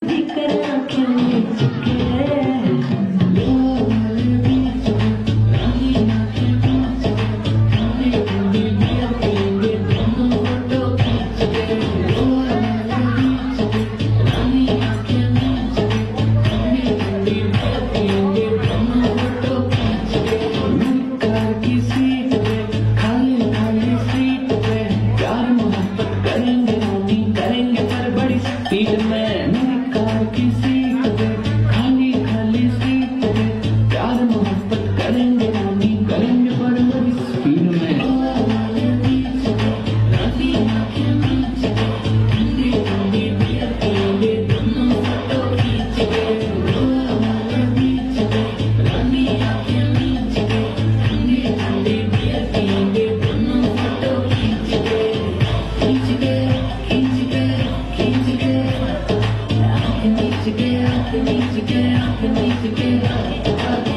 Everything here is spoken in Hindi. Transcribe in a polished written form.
स्पीड में कार की सीट पे खाली खाली सीट पे प्यार मोहब्बत करेंगे रानी करेंगे पर बड़ी स्पीड में I need to get up.